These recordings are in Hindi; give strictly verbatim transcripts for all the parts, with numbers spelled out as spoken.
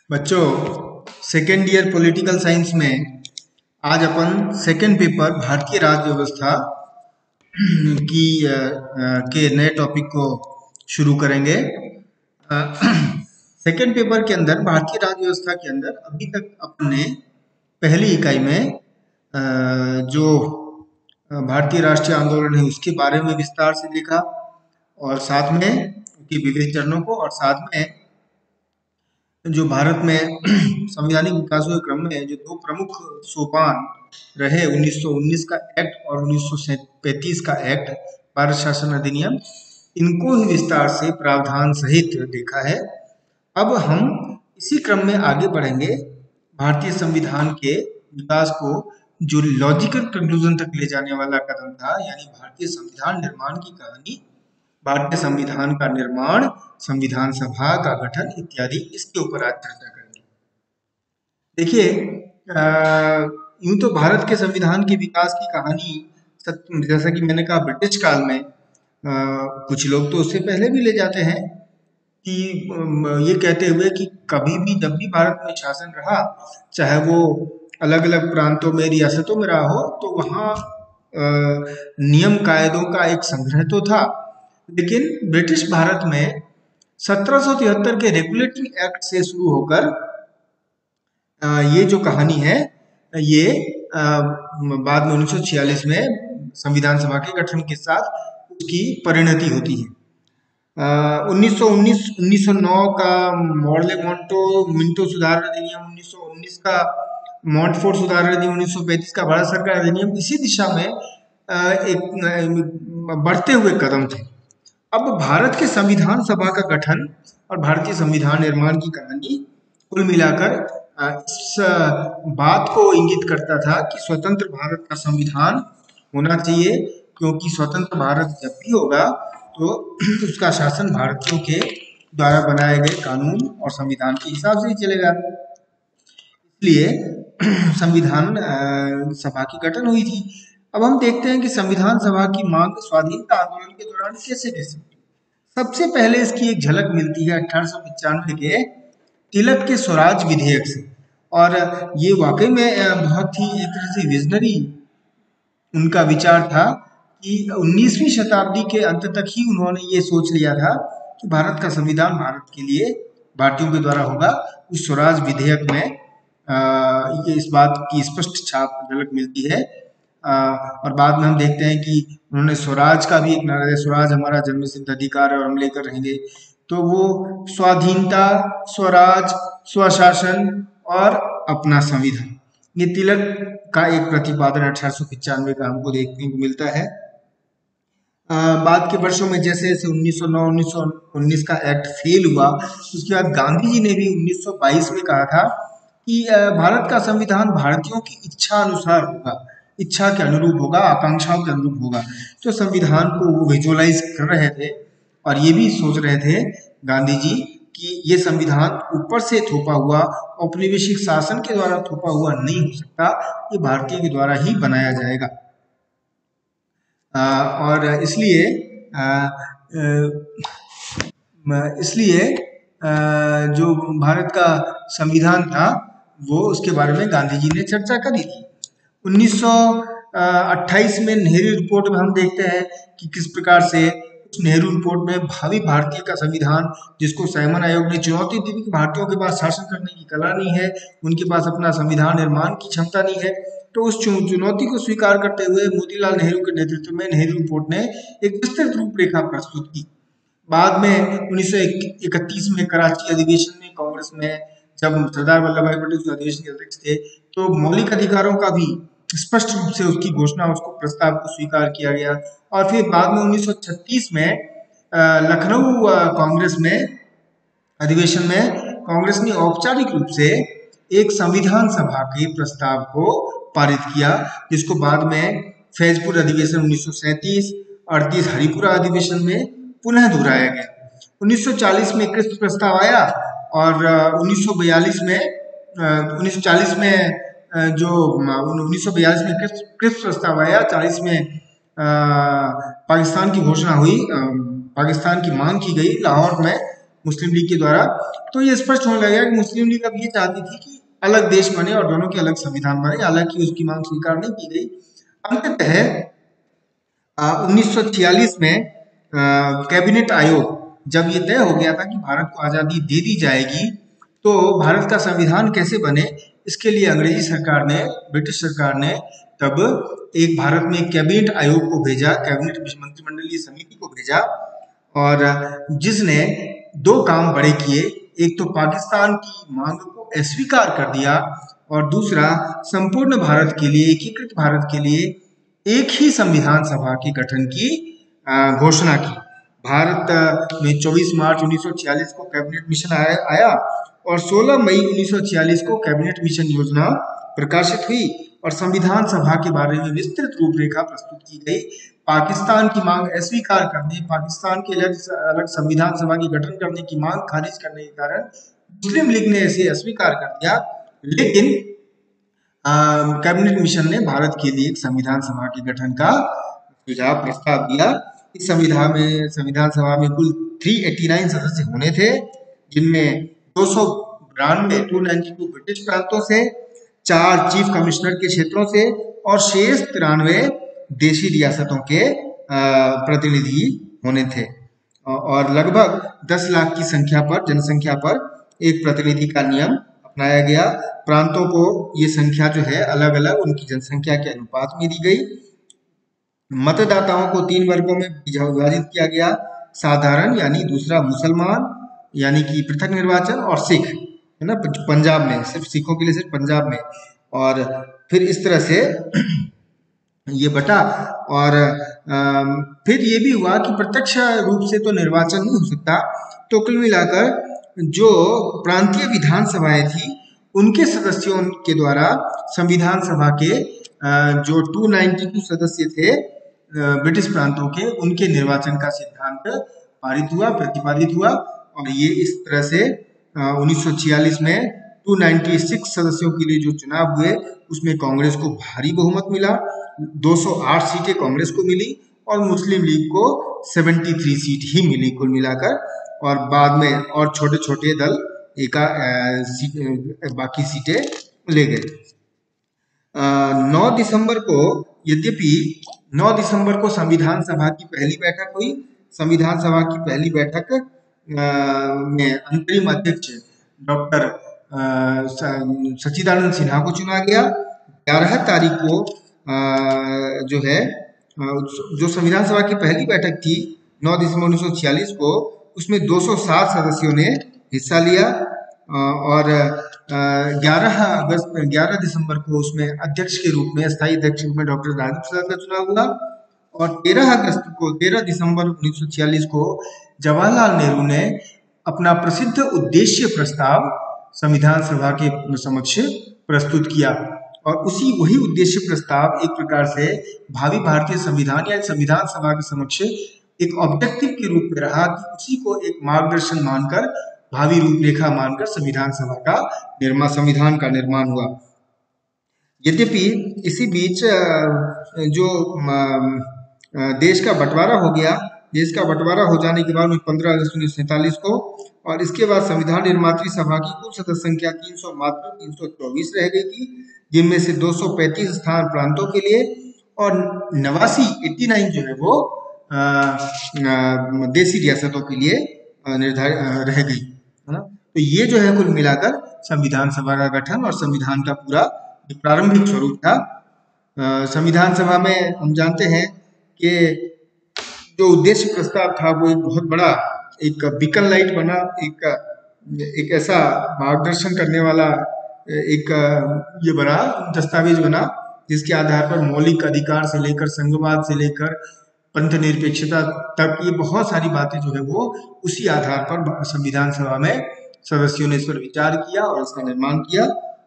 बच्चों, सेकेंड ईयर पॉलिटिकल साइंस में आज अपन सेकेंड पेपर भारतीय राज्य व्यवस्था की अ, अ, के नए टॉपिक को शुरू करेंगे। सेकेंड पेपर के अंदर भारतीय राज्य व्यवस्था के अंदर अभी तक अपने पहली इकाई में अ, जो अ, भारतीय राष्ट्रीय आंदोलन है उसके बारे में विस्तार से देखा और साथ में उसके विविध चरणों को और साथ में जो भारत में संवैधानिक विकास के क्रम में जो दो प्रमुख सोपान रहे उन्नीस सौ उन्नीस का एक्ट और उन्नीस सौ पैंतीस का एक्ट भारत शासन अधिनियम, इनको ही विस्तार से प्रावधान सहित देखा है। अब हम इसी क्रम में आगे बढ़ेंगे। भारतीय संविधान के विकास को जो लॉजिकल कंक्लूजन तक ले जाने वाला कदम था, यानी भारतीय संविधान निर्माण की कहानी, भारतीय संविधान का निर्माण, संविधान सभा का गठन इत्यादि, इसके ऊपर आज चर्चा करेंगे। देखिए, यूं तो भारत के संविधान के विकास की कहानी, जैसा कि मैंने कहा, ब्रिटिश काल में आ, कुछ लोग तो उससे पहले भी ले जाते हैं कि ये कहते हुए कि कभी भी जब भी भारत में शासन रहा, चाहे वो अलग अलग प्रांतों में, रियासतों में रहा हो, तो वहाँ नियम कायदों का एक संग्रह तो था। लेकिन ब्रिटिश भारत में सत्रह सौ तिहत्तर के रेगुलेटिंग एक्ट से शुरू होकर आ, ये जो कहानी है ये आ, बाद में उन्नीस सौ छियालीस में संविधान सभा के गठन के साथ उसकी परिणति होती है। उन्नीस सौ उन्नीस उन्नीस सौ नौ का मॉडले मॉन्टो मिंटो सुधार अधिनियम, उन्नीस सौ उन्नीस का मॉन्टफोर्ड सुधार अधिनियम, उन्नीस सौ पैंतीस का भारत सरकार अधिनियम इसी दिशा में एक बढ़ते हुए कदम थे। अब भारत के संविधान सभा का गठन और भारतीय संविधान निर्माण की कहानी कुल मिलाकर इस बात को इंगित करता था कि स्वतंत्र भारत का संविधान होना चाहिए, क्योंकि स्वतंत्र भारत जब भी होगा तो उसका शासन भारतीयों के द्वारा बनाए गए कानून और संविधान के हिसाब से ही चलेगा। इसलिए संविधान सभा की गठन हुई थी। अब हम देखते हैं कि संविधान सभा की मांग स्वाधीनता आंदोलन के दौरान कैसे कैसे। सबसे पहले इसकी एक झलक मिलती है अठारह सौ पचानवे के तिलक के स्वराज विधेयक से, और ये वाकई में बहुत ही एक तरह से विजनरी उनका विचार था कि उन्नीसवीं शताब्दी के अंत तक ही उन्होंने ये सोच लिया था कि भारत का संविधान भारत के लिए भारतीयों के द्वारा होगा। उस स्वराज विधेयक में आ, ये इस बात की स्पष्ट छाप झलक मिलती है। आ, और बाद में हम देखते हैं कि उन्होंने स्वराज का भी एक नारा दिया, स्वराज हमारा जन्मसिद्ध अधिकार है और हम लेकर रहेंगे। तो वो स्वाधीनता, स्वराज, स्वशासन और अपना संविधान, ये तिलक का एक प्रतिपादन अठारह सौ पचानवे का हमको देखने को मिलता है। आ, बाद के वर्षों में जैसे जैसे उन्नीस सौ नौ उन्नीस सौ उन्नीस का एक्ट फेल हुआ, उसके बाद गांधी जी ने भी उन्नीस सौ बाईस में कहा था कि भारत का संविधान भारतीयों की इच्छा अनुसार होगा, इच्छा के अनुरूप होगा, आकांक्षाओं के अनुरूप होगा। तो संविधान को वो विजुअलाइज कर रहे थे और ये भी सोच रहे थे गांधी जी कि ये संविधान ऊपर से थोपा हुआ, औपनिवेशिक शासन के द्वारा थोपा हुआ नहीं हो सकता, ये भारतीय के द्वारा ही बनाया जाएगा। आ, और इसलिए आ, इसलिए जो भारत का संविधान था वो, उसके बारे में गांधी जी ने चर्चा करी थी। उन्नीस सौ अट्ठाईस में नेहरू रिपोर्ट में हम देखते हैं कि किस प्रकार से उस नेहरू रिपोर्ट में भावी भारतीय का संविधान, जिसको साइमन आयोग ने चुनौती दी कि भारतीयों के पास शासन करने की कला नहीं है, उनके पास अपना संविधान निर्माण की क्षमता नहीं है, तो उस चुनौती को स्वीकार करते हुए मोतीलाल नेहरू के नेतृत्व में नेहरू रिपोर्ट ने एक विस्तृत रूपरेखा प्रस्तुत की। बाद में उन्नीस सौ इकतीस में कराची अधिवेशन में कांग्रेस में जब सरदार वल्लभ भाई पटेल उस अधिवेशन के अध्यक्ष थे, तो मौलिक अधिकारों का भी स्पष्ट रूप से उसकी घोषणा, उसको प्रस्ताव को स्वीकार किया गया। और फिर बाद में उन्नीस सौ छत्तीस में लखनऊ कांग्रेस में अधिवेशन में कांग्रेस ने औपचारिक रूप से एक संविधान सभा के प्रस्ताव को पारित किया, जिसको बाद में फैजपुर अधिवेशन उन्नीस सौ सैंतीस, अड़तीस हरिपुरा अधिवेशन में पुनः दोहराया गया। उन्नीस सौ चालीस में कृष्ण प्रस्ताव आया और उन्नीस सौ बयालीस में उन्नीस सौ चालीस में जो उन्नीस सौ बयालीस में कृष्ण प्रस्ताव आया, चालीस में पाकिस्तान की घोषणा हुई, पाकिस्तान की मांग की गई लाहौर में, मुस्लिम लीग के द्वारा। तो ये स्पष्ट होने लगा कि मुस्लिम लीग अब ये चाहती थी कि अलग देश बने और दोनों के अलग संविधान बने, हालांकि उसकी मांग स्वीकार नहीं की गई। अंततः उन्नीस सौ छियालीस में आ, कैबिनेट आयोग जब ये तय हो गया था कि भारत को आज़ादी दे दी जाएगी, तो भारत का संविधान कैसे बने, इसके लिए अंग्रेजी सरकार ने, ब्रिटिश सरकार ने तब एक भारत में एक कैबिनेट आयोग को भेजा, कैबिनेट मंत्रिमंडलीय समिति को भेजा, और जिसने दो काम बड़े किए। एक तो पाकिस्तान की मांग को अस्वीकार कर दिया, और दूसरा संपूर्ण भारत के लिए, एकीकृत भारत के लिए एक ही संविधान सभा के गठन की घोषणा की। भारत में चौबीस मार्च उन्नीस सौ छियालीस को कैबिनेट मिशन आया, आया और सोलह मई उन्नीस सौ छियालीस को कैबिनेट मिशन योजना प्रकाशित हुई और संविधान सभा के बारे में विस्तृत रूपरेखा प्रस्तुत की गई। पाकिस्तान की मांग अस्वीकार करने, पाकिस्तान के अलग अलग संविधान सभा की गठन करने की मांग खारिज करने के कारण मुस्लिम लीग ने इसे अस्वीकार कर दिया, लेकिन कैबिनेट मिशन ने भारत के लिए एक संविधान सभा के गठन का सुझाव प्रस्ताव दिया। इस संविधान में संविधान सभा में कुल तीन सौ नवासी सदस्य होने थे, जिनमें दो सौ बानवे दो सौ बानवे ब्रिटिश प्रांतों से, चार चीफ कमिश्नर के क्षेत्रों से और शेष तिरानवे देशी रियासतों के प्रतिनिधि होने थे, और लगभग दस लाख की संख्या पर, जनसंख्या पर एक प्रतिनिधि का नियम अपनाया गया। प्रांतों को ये संख्या जो है अलग अलग उनकी जनसंख्या के अनुपात में दी गई। मतदाताओं को तीन वर्गों में विभाजित किया गया, साधारण यानी दूसरा मुसलमान यानी कि पृथक निर्वाचन, और सिख, है ना, पंजाब में सिर्फ सिखों के लिए सिर्फ पंजाब में, और फिर इस तरह से ये बटा। और आ, फिर ये भी हुआ कि प्रत्यक्ष रूप से तो निर्वाचन नहीं हो सकता, तो कुल मिलाकर जो प्रांतीय विधान सभाएं थी उनके सदस्यों के द्वारा संविधान सभा के जो दो सौ बानवे सदस्य थे ब्रिटिश प्रांतों के, उनके निर्वाचन का सिद्धांत पारित हुआ, प्रतिपादित हुआ, और ये इस तरह से उन्नीस सौ छियालीस में दो सौ छियानवे सदस्यों के लिए जो चुनाव हुए उसमें कांग्रेस को भारी बहुमत मिला, दो सौ आठ सीटें कांग्रेस को मिली और मुस्लिम लीग को तिहत्तर सीट ही मिली कुल मिलाकर, और बाद में और छोटे छोटे दल एका सीट, बाकी सीटें ले गए। नौ दिसंबर को, यद्यपि नौ दिसंबर को संविधान सभा की पहली बैठक हुई। संविधान सभा की पहली बैठक में अंतरिम अध्यक्ष डॉक्टर सच्चिदानंद सिन्हा को चुना गया। ग्यारह तारीख को जो है जो संविधान सभा की पहली बैठक थी नौ दिसंबर उन्नीस सौ छियालीस को, उसमें दो सौ सात सदस्यों ने हिस्सा लिया, और ग्यारह अगस्त ग्यारह दिसंबर को उसमें अध्यक्ष के रूप में, अस्थायी अध्यक्ष के रूप में डॉक्टर राजेंद्र प्रसाद का चुनाव हुआ, और तेरह अगस्त को तेरह दिसंबर उन्नीस सौ छियालीस को जवाहरलाल नेहरू ने अपना प्रसिद्ध उद्देश्य प्रस्ताव संविधान सभा के समक्ष प्रस्तुत किया, और उसी वही उद्देश्य प्रस्ताव एक प्रकार से भावी भारतीय संविधान या संविधान सभा के समक्ष एक ऑब्जेक्टिव के रूप में रहा, कि उसी को एक मार्गदर्शन मानकर, भावी रूपरेखा मानकर संविधान सभा का निर्माण संविधान का निर्माण हुआ। यद्यपि इसी बीच जो देश का बंटवारा हो गया, देश का बंटवारा हो जाने के बाद पंद्रह अगस्त उन्नीस सौ सैंतालीस को, और इसके बाद संविधान निर्मात्री सभा की कुल सदस्य संख्या तीन सौ मात्र तीन सौ चौबीस रह गई थी, जिनमें से दो सौ पैंतीस स्थान प्रांतों के लिए और नवासी एट्टी नाइन जो है वो आ, आ, देशी रियासतों के लिए निर्धारित रह गई, है ना। तो ये जो है कुल मिलाकर संविधान सभा का गठन और संविधान का पूरा प्रारंभिक स्वरूप था। संविधान सभा में हम जानते हैं कि जो उद्देश्य प्रस्ताव था वो एक बहुत बड़ा एक बीकन लाइट बना, एक एक ऐसा मार्गदर्शन करने वाला एक ये बना दस्तावेज बना, जिसके आधार पर मौलिक अधिकार से लेकर संघवाद से लेकर पंथ निरपेक्षता तक ये बहुत सारी बातें जो है वो उसी आधार पर संविधान सभा में सदस्यों ने इस पर विचार किया और इसका निर्माण किया।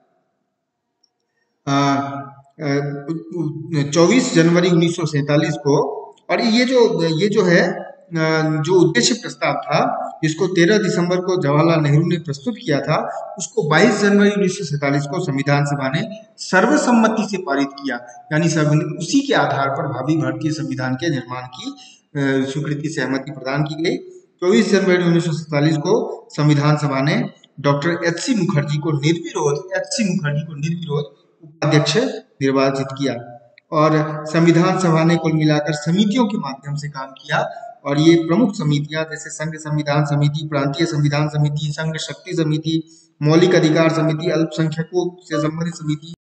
चौबीस जनवरी उन्नीस सौ सैंतालीस को, और ये जो ये जो है जो उद्देश्य प्रस्ताव था जिसको तेरह दिसंबर को जवाहरलाल नेहरू ने प्रस्तुत किया था, उसको बाईस जनवरी उन्नीस सौ सैंतालीस को संविधान सभा ने सर्वसम्मति से पारित किया, यानी उसी के आधार पर भावी भारतीय संविधान के निर्माण की स्वीकृति सहमति प्रदान की गई। चौबीस जनवरी उन्नीस सौ सैंतालीस को संविधान सभा ने डॉक्टर एच सी मुखर्जी को निर्विरोध एच सी मुखर्जी को निर्विरोध उपाध्यक्ष निर्वाचित किया। और संविधान सभा ने कुल मिलाकर समितियों के माध्यम से काम किया, और ये प्रमुख समितियां जैसे संघ संविधान समिति, प्रांतीय संविधान समिति, संघ शक्ति समिति, मौलिक अधिकार समिति, अल्पसंख्यकों से संबंधित समिति,